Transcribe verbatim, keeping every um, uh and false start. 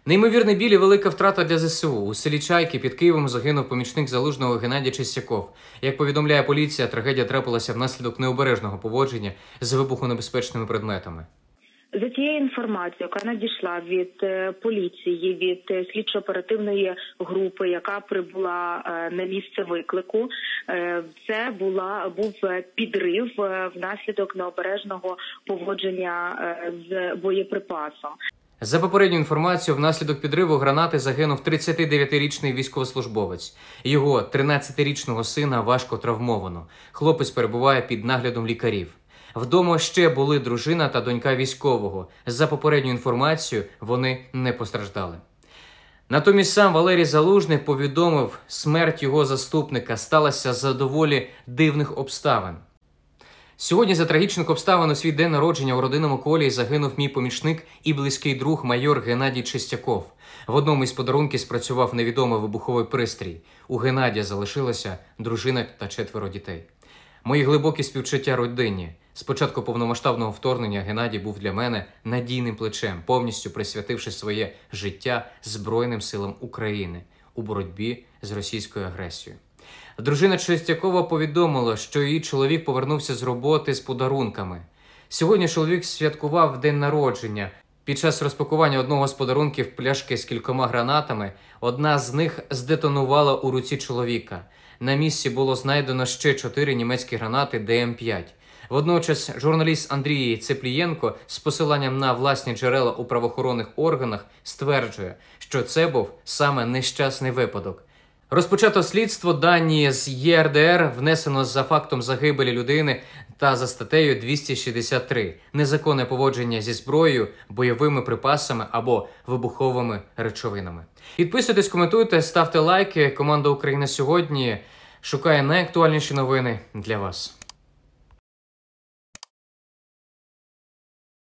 Неймовірний біль і велика втрата для зе се у. У селі Чайки під Києвом загинув помічник Залужного Геннадій Чистяков. Як повідомляє поліція, трагедія трапилася внаслідок необережного поводження з вибухонебезпечними предметами. За тією інформацією, яка надійшла від поліції, від слідчо-оперативної групи, яка прибула на місце виклику, це була, був підрив внаслідок необережного поводження з боєприпасом. За попередньою інформацією, внаслідок підриву гранати загинув тридцятидев'ятирічний військовослужбовець. Його тринадцятирічного сина важко травмовано. Хлопець перебуває під наглядом лікарів. Вдома ще були дружина та донька військового. За попередньою інформацією, вони не постраждали. Натомість сам Валерій Залужний повідомив, смерть його заступника сталася за доволі дивних обставин. Сьогодні за трагічних обставин у свій день народження у родинному колі загинув мій помічник і близький друг майор Геннадій Чистяков. В одному із подарунків спрацював невідомий вибуховий пристрій. У Геннадія залишилася дружина та четверо дітей. Мої глибокі співчуття родині. З початку повномасштабного вторгнення Геннадій був для мене надійним плечем, повністю присвятивши своє життя Збройним силам України у боротьбі з російською агресією. Дружина Чистякова повідомила, що її чоловік повернувся з роботи з подарунками. Сьогодні чоловік святкував день народження. Під час розпакування одного з подарунків пляшки з кількома гранатами, одна з них здетонувала у руці чоловіка. На місці було знайдено ще чотири німецькі гранати де ем п'ять. Водночас журналіст Андрій Цеплієнко з посиланням на власні джерела у правоохоронних органах стверджує, що це був саме нещасний випадок. Розпочато слідство, дані з є ер де ер внесено за фактом загибелі людини та за статтею двісті шістдесят три – незаконне поводження зі зброєю, бойовими припасами або вибуховими речовинами. Підписуйтесь, коментуйте, ставте лайки. Команда «Україна сьогодні» шукає найактуальніші новини для вас.